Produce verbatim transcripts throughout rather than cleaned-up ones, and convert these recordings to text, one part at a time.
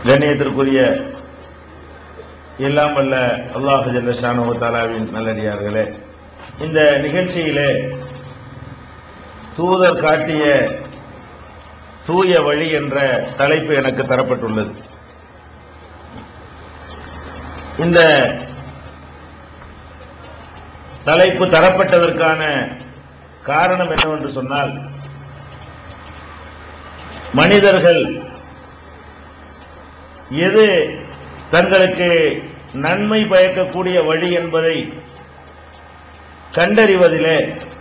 கண்ணியத்திற்குரிய எல்லாம் வல்ல அல்லாஹ் ஜல்ல ஷானஹு தஆலாவின் நல்லடியார்களே, இந்த நிகழ்ச்சியிலே தூதர் காட்டிய தூய வழி என்ற தலைப்பு எனக்கு தரப்பட்டுள்ளது. இந்த தலைப்பு தரப்பட்டதற்கான காரணம் என்னவென்று சொன்னால், மனிதர்கள் எது தங்களுக்கு நன்மை பயக்கக்கூடிய வழி என்பதை கண்டறிவதிலே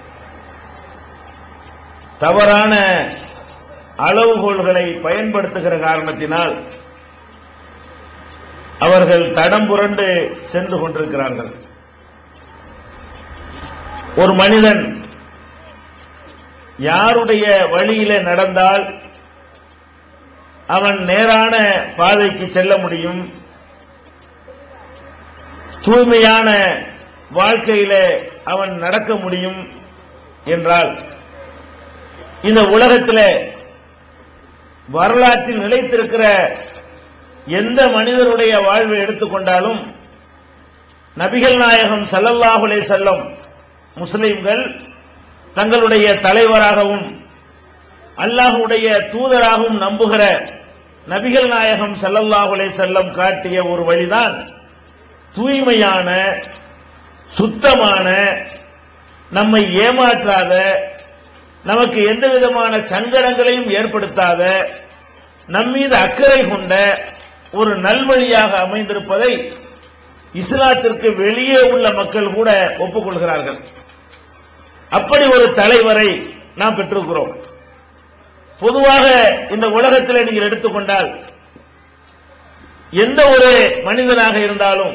தவறான அளவுகோல்களை பயன்படுத்துகிற காரணத்தினால் அவர்கள் தடம் புரண்டு சென்று கொண்டிருக்கிறார்கள். ஒரு மனிதன் யாருடைய வழியிலே நடந்தால் அவன் நேரான பாதைக்கு செல்ல முடியும், தூய்மையான வாழ்க்கையிலே அவன் நடக்க முடியும் என்றால், இந்த உலகத்திலே வரலாற்றில் நிலைத்திருக்கிற எந்த மனிதருடைய வாழ்வை எடுத்துக்கொண்டாலும் நபிகள் நாயகம் ஸல்லல்லாஹு அலைஹி வஸல்லம் முஸ்லிம்கள் தங்களுடைய தலைவராகவும் அல்லாஹ்வுடைய தூதராகவும் நம்புகிற நபிகள் நாயகம் ஸல்லல்லாஹு அலைஹி வஸல்லம் காட்டிய ஒரு வழிதான் தூய்மையான, சுத்தமான, நம்மை ஏமாற்றாத, நமக்கு எந்த விதமான சங்கடங்களையும் ஏற்படுத்தாத, நம்மீது அக்கறை கொண்ட ஒரு நல்வழியாக அமைந்திருப்பதை இஸ்லாத்திற்கு வெளியே உள்ள மக்கள் கூட ஒப்புக்கொள்கிறார்கள். அப்படி ஒரு தலைவரை நாம் பெற்றிருக்கிறோம். பொதுவாக இந்த உலகத்தில் நீங்கள் எடுத்துக்கொண்டால் எந்த ஒரு மனிதனாக இருந்தாலும்,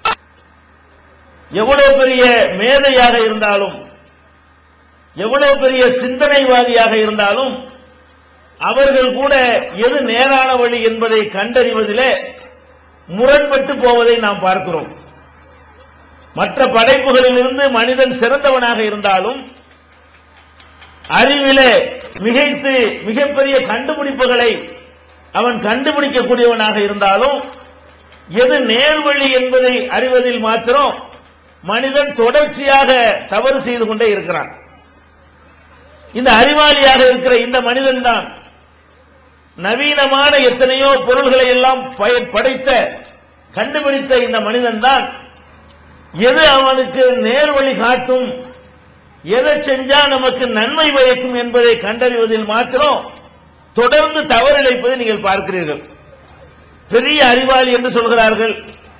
எவ்வளவு பெரிய மேதையாக இருந்தாலும், எவ்வளவு பெரிய சிந்தனைவாதியாக இருந்தாலும், அவர்கள் கூட எது நேரான வழி என்பதை கண்டறிவதிலே முரண்பட்டு போவதை நாம் பார்க்கிறோம். மற்ற படைப்புகளிலிருந்து மனிதன் சிறந்தவனாக இருந்தாலும், அறிவிலே மிகைத்து மிகப்பெரிய கண்டுபிடிப்புகளை அவன் கண்டுபிடிக்கக்கூடியவனாக இருந்தாலும், எது நேர்வழி என்பதை அறிவதில் மாத்திரம் மனிதன் தொடர்ச்சியாக தவறு செய்து கொண்டே இருக்கிறான். இந்த அறிவாளியாக இருக்கிற இந்த மனிதன் தான் நவீனமான எத்தனையோ பொருள்களை எல்லாம் படைத்த கண்டுபிடித்த இந்த மனிதன் தான் எது அவனுக்கு நேர்வழி காட்டும், எதை செஞ்சா நமக்கு நன்மை பயக்கும் என்பதை கண்டறிவதில் மாத்திரம் தொடர்ந்து தவறிழைப்பதை நீங்கள் பார்க்கிறீர்கள். பெரிய அறிவாளி என்று சொல்கிறார்கள்,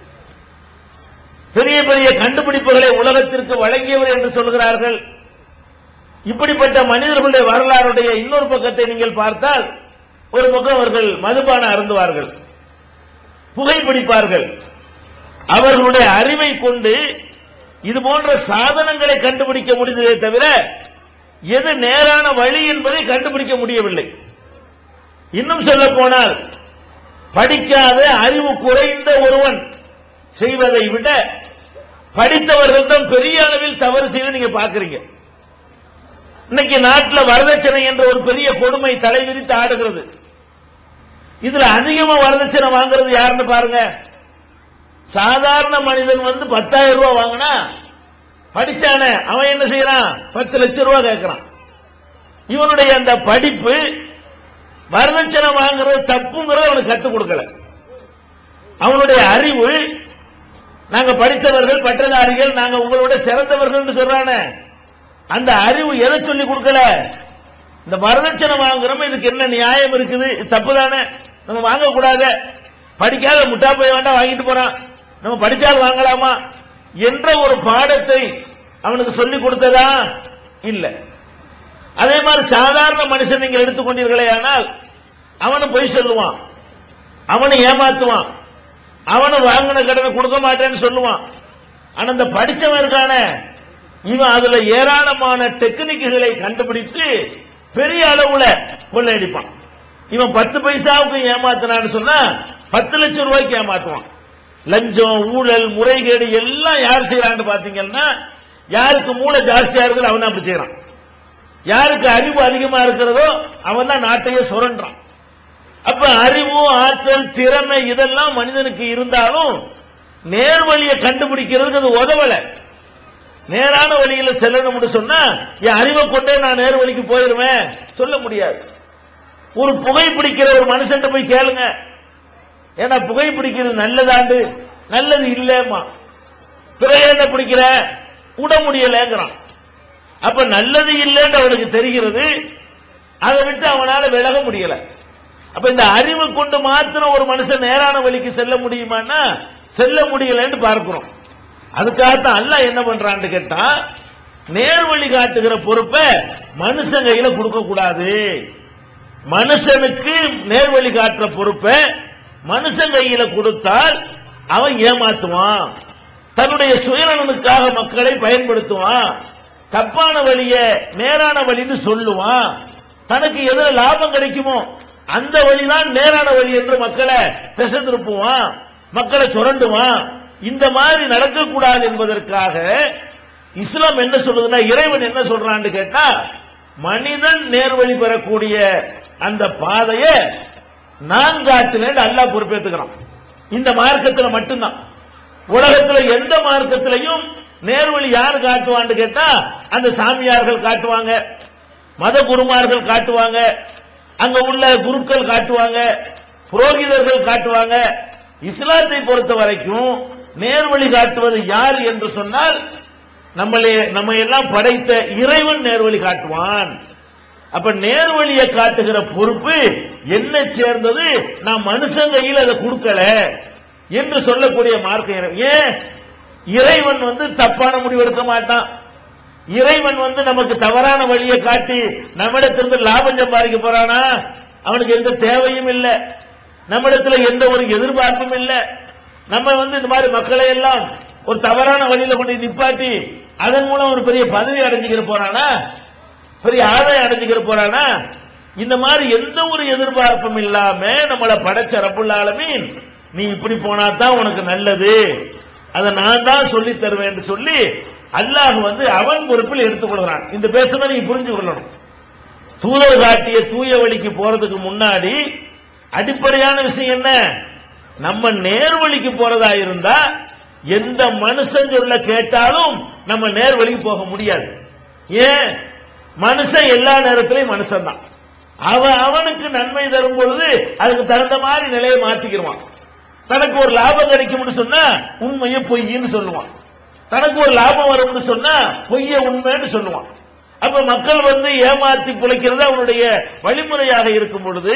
பெரிய பெரிய கண்டுபிடிப்புகளை உலகத்திற்கு வழங்கியவர் என்று சொல்கிறார்கள். இப்படிப்பட்ட மனிதர்களுடைய வரலாறுடைய இன்னொரு பக்கத்தை நீங்கள் பார்த்தால், ஒரு பக்கம் அவர்கள் மதுபானம் அருந்துவார்கள், புகைப்பிடிப்பார்கள். அவர்களுடைய அறிவை கொண்டு இது போன்ற சாதனங்களை கண்டுபிடிக்க முடிந்ததே தவிர எது நேரான வழி என்பதை கண்டுபிடிக்க முடியவில்லை. இன்னும் சொல்ல போனால், படிக்காத அறிவு குறைந்த ஒருவன் செய்வதை விட படித்தவர்கள் தான் பெரிய அளவில் தவறு செய்து நீங்க பார்க்கிறீங்க. இன்னைக்கு நாட்டில் வரதட்சணை என்ற ஒரு பெரிய கொடுமை தலைவிரித்து ஆடுகிறது. இதுல அதிகமா வரதட்சணை வாங்குறது யாருன்னு பாருங்க. சாதாரண மனிதன் வந்து பத்தாயிரம் ரூபாய் வாங்கினா, படிச்சான அவன் என்ன செய்யறான், பத்து லட்சம் ரூபாய் கேட்கிறான். இவனுடைய அந்த படிப்பு வரதட்சணை வாங்குறது தப்புங்கிறத அவனுக்கு கற்றுக் கொடுக்கல. அவனுடைய அறிவு, நாங்க படித்தவர்கள், பட்டதாரிகள், நாங்க உங்களோட சிறந்தவர்கள் சொல்றான அந்த அறிவு எதை சொல்லி கொடுக்கல. இந்த வரதட்சணை வாங்குறோம், இதுக்கு என்ன நியாயம் இருக்குது, தப்பு தானே, நம்ம வாங்கக்கூடாது, படிக்காத முட்டா போய் வேண்டாம் வாங்கிட்டு போறான், நம்ம படிச்சால் வாங்கலாமா என்ற ஒரு பாடத்தை அவனுக்கு சொல்லிக் கொடுத்ததா இல்ல. அதே மாதிரி சாதாரண மனுஷன் நீங்கள் எடுத்துக்கொண்டீர்களே ஆனால், அவனு பொய் சொல்லுவான், அவனை ஏமாத்துவான், அவனை வாங்கின கடனை கொடுக்க மாட்டேன்னு சொல்லுவான். ஆனா அந்த படிச்சவன் இருக்கான, இவன் அதுல ஏராளமான டெக்னிக்குகளை கண்டுபிடித்து பெரிய அளவுல கொள்ளையடிப்பான். இவன் பத்து பைசாவுக்கு ஏமாத்தினான்னு சொன்னா பத்து லட்சம் ரூபாய்க்கு ஏமாத்துவான். லஞ்சம், ஊழல், முறைகேடு எல்லாம் யார் செய்யறான்னு பாத்தீங்கன்னா, யாருக்கு மூளை ஜாஸ்தியா இருக்குது அவன் அப்படி செய்யறான். யாருக்கு அறிவு அதிகமா இருக்கிறதோ அவன் தான் நாட்டையே சுரண்டான். அப்ப அறிவு, ஆற்றல், திறமை இதெல்லாம் மனிதனுக்கு இருந்தாலும் நேர்வழியை கண்டுபிடிக்கிறதுக்கு அது உதவல. நேரான வழியில செல்லணும்னு சொன்னா என் அறிவை கொண்டே நான் நேர் வழிக்கு போயிருவேன் சொல்ல முடியாது. ஒரு புகைப்பிடிக்கிற ஒரு மனுஷன் போய் கேளுங்க, ஏன்னா புகைப்பிடிக்கிறது நல்லதாண்டு, நல்லது இல்லமா, பிறகு என்ன பிடிக்கிற விட முடியலங்கிறான். அப்ப நல்லது இல்லைன்னு அவனுக்கு தெரிகிறது, அதை விட்டு அவனால விலக முடியல. அப்ப இந்த அறிவு கொண்டு மாத்திரம் ஒரு மனுஷன் நேரான வழிக்கு செல்ல முடியுமான்னா செல்ல முடியலன்னு பார்க்கிறோம். அதுக்காகத்தான் அல்லாஹ் என்ன பண்றான்னு கேட்டா, நேர்வழி காட்டுகிற பொறுப்பை மனுஷன் கையில கொடுக்க கூடாது. மனுஷனுக்கு நேர்வழி காட்டுற பொறுப்பை மனுஷன் கையில கொடுத்தால் அவன் ஏமாத்துவான், தன்னுடைய சுயநலனுக்காக மக்களை பயன்படுத்துவான், தப்பான வழிய நேரான வழின்னு சொல்லுவான், தனக்கு எதிர லாபம் கிடைக்குமோ அந்த வழிதான் நேரான வழி என்று மக்களை திசை திருப்புவான், மக்களை சுரண்டுவான். இந்த மாதிரி நடக்கக்கூடாது என்பதற்காக இஸ்லாம் என்ன சொல்றதுன்னா, இறைவன் என்ன சொல்றான்னு கேட்டா, மனிதன் நேர்வழி பெறக்கூடிய அந்த பாதையை நான் காட்டுவேன் அல்லாஹ் பொறுப்பேற்றுக்கிறான். இந்த மார்க்கத்தில் மட்டும்தான். உலகத்தில் எந்த மார்க்கத்திலையும் நேர்வழி யாரு காட்டுவான்னு கேட்டா அந்த சாமியார்கள் காட்டுவாங்க, மத குருமார்கள் காட்டுவாங்க, அங்க உள்ள குருக்கள் காட்டுவாங்க, புரோகிதர்கள் காட்டுவாங்க. இஸ்லாத்தை பொறுத்த வரைக்கும் நேர்வழி காட்டுவது யார் என்று சொன்னால் நம்மளே நம்ம எல்லாம் படைத்த இறைவன் நேர்வழி காட்டுவான். அப்ப நேர்வழியை காட்டுகிற பொறுப்பு என்ன சேர்ந்தது, நான் மனுஷன் கையில் அதை கொடுக்கல என்று சொல்லக்கூடிய மார்க்கம். ஏன் இறைவன் வந்து தப்பான முடிவு எடுக்க மாட்டான். இறைவன் வந்து நமக்கு தவறான வழியை காட்டி நம்மிடத்திலிருந்து லாபம் சம்பாதிக்க போறானா? அவனுக்கு எந்த தேவையும் இல்லை, நம்மிடத்துல எந்த ஒரு எதிர்பார்ப்பும் இல்லை. நம்ம வந்து இந்த மாதிரி மக்களை எல்லாம் ஒரு தவறான வழியில கொண்டு நிப்பாட்டி அதன் மூலம் ஒரு பெரிய பதவி அடைஞ்சுக்கிற போறானா, பெரிய ஆதாயம் அடைஞ்சுக்கிற போறானா? இந்த மாதிரி எந்த ஒரு எதிர்பார்ப்பும் இல்லாம நம்மளை படைச்ச ரப்புல் ஆலமீன், நீ இப்படி போனா தான் உனக்கு நல்லது, அதை நான் தான் சொல்லி தருவேன் சொல்லி அல்லாஹ் வந்து அவன் பொறுப்பில் எடுத்துக்கொள்கிறான். இந்த பேசுறத நீங்க புரிஞ்சு கொள்ளணும். தூதர் காட்டிய தூய வழிக்கு போறதுக்கு முன்னாடி அடிப்படையான விஷயம் என்ன, நம்ம நேர்வழிக்கு போறதா இருந்தா எந்த மனுஷன் சொல்ல கேட்டாலும் நம்ம நேர்வழிக்கு போக முடியாது. ஏன், மனுஷன் எல்லா நேரத்திலையும் மனுஷன் தான். அவன் அவனுக்கு நன்மை தரும் பொழுது அதுக்கு தகுந்த மாதிரி நிலையை மாத்திக்கிடுவான். தனக்கு ஒரு லாபம் கிடைக்கும்னு சொன்னா உண்மையை பொய்ன்னு சொல்லுவான், தனக்கு ஒரு லாபம் வரும்னு சொன்னா பொய்ய உண்மைன்னு சொல்லுவான். அப்ப மக்கள் வந்து ஏமாத்தி குலைக்கிறது அவனுடைய வழிமுறையாக இருக்கும் பொழுது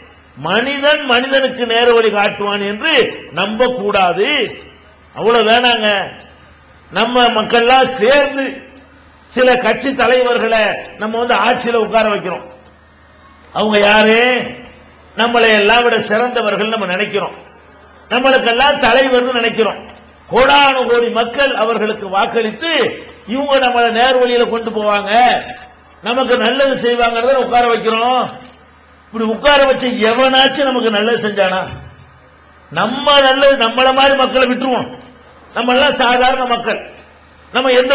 மனிதன் மனிதனுக்கு நேர வழி காட்டுவான் என்று நம்ப கூடாது. அவ்வளவு வேணாங்க. நம்ம மக்கள்லாம் சேர்ந்து சில கட்சி தலைவர்களை நம்ம வந்து ஆட்சியில உட்கார வைக்கிறோம். அவங்க யாரு, நம்மளை எல்லாம் விட சிறந்தவர்கள் நம்ம நினைக்கிறோம், நம்மளுக்கெல்லாம் தலைவர்னு நினைக்கிறோம். கோடானு கோடி மக்கள் அவர்களுக்கு வாக்களித்து இவங்க நம்மளை நேர் வழியில கொண்டு போவாங்க, நமக்கு நல்லது செய்வாங்கிறத உட்கார வைக்கிறோம். இப்படி உட்கார வச்ச எவனாச்சும் நமக்கு நல்லது செஞ்சானா? நம்ம நல்லது நம்மள மாதிரி மக்களை விட்டுருவோம். நம்ம எல்லாம் சாதாரண மக்கள், நம்ம எந்த